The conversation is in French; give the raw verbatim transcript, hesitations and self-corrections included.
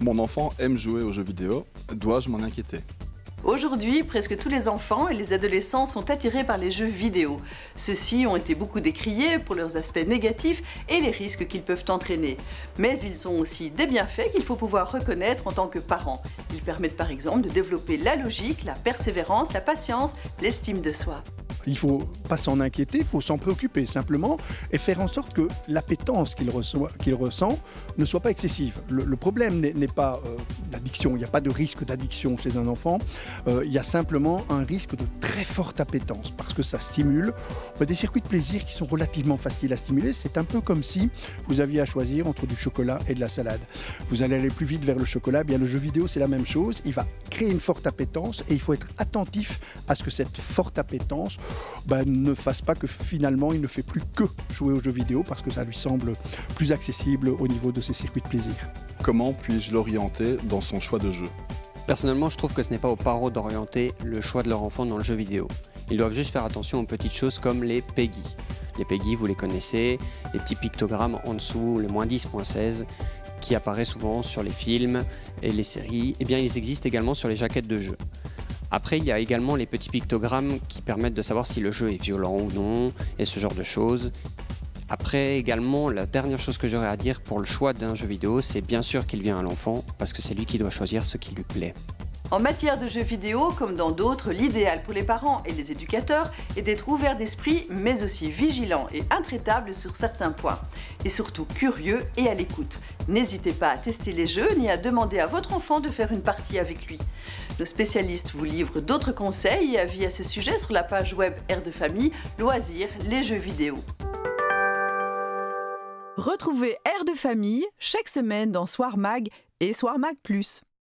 Mon enfant aime jouer aux jeux vidéo, dois-je m'en inquiéter? Aujourd'hui, presque tous les enfants et les adolescents sont attirés par les jeux vidéo. Ceux-ci ont été beaucoup décriés pour leurs aspects négatifs et les risques qu'ils peuvent entraîner. Mais ils ont aussi des bienfaits qu'il faut pouvoir reconnaître en tant que parent. Ils permettent par exemple de développer la logique, la persévérance, la patience, l'estime de soi. Il ne faut pas s'en inquiéter, il faut s'en préoccuper simplement et faire en sorte que l'appétence qu'il qu'il ressent ne soit pas excessive. Le, le problème n'est pas euh, d'addiction, il n'y a pas de risque d'addiction chez un enfant, euh, il y a simplement un risque de très forte appétence parce que ça stimule des circuits de plaisir qui sont relativement faciles à stimuler. C'est un peu comme si vous aviez à choisir entre du chocolat et de la salade. Vous allez aller plus vite vers le chocolat, eh bien le jeu vidéo c'est la même chose, il va créer une forte appétence et il faut être attentif à ce que cette forte appétence Ben, ne fasse pas que finalement il ne fait plus que jouer aux jeux vidéo parce que ça lui semble plus accessible au niveau de ses circuits de plaisir. Comment puis-je l'orienter dans son choix de jeu? Personnellement, je trouve que ce n'est pas aux parents d'orienter le choix de leur enfant dans le jeu vidéo. Ils doivent juste faire attention aux petites choses comme les PEGI. Les PEGI, vous les connaissez, les petits pictogrammes en dessous, le moins dix, moins seize, qui apparaissent souvent sur les films et les séries. Eh bien, ils existent également sur les jaquettes de jeux. Après, il y a également les petits pictogrammes qui permettent de savoir si le jeu est violent ou non, et ce genre de choses. Après, également, la dernière chose que j'aurais à dire pour le choix d'un jeu vidéo, c'est bien sûr qu'il vient à l'enfant, parce que c'est lui qui doit choisir ce qui lui plaît. En matière de jeux vidéo, comme dans d'autres, l'idéal pour les parents et les éducateurs est d'être ouverts d'esprit, mais aussi vigilants et intraitables sur certains points. Et surtout curieux et à l'écoute. N'hésitez pas à tester les jeux ni à demander à votre enfant de faire une partie avec lui. Nos spécialistes vous livrent d'autres conseils et avis à ce sujet sur la page web Air de Famille, Loisirs, les jeux vidéo. Retrouvez Air de Famille chaque semaine dans Soir Mag et Soir Mag Plus.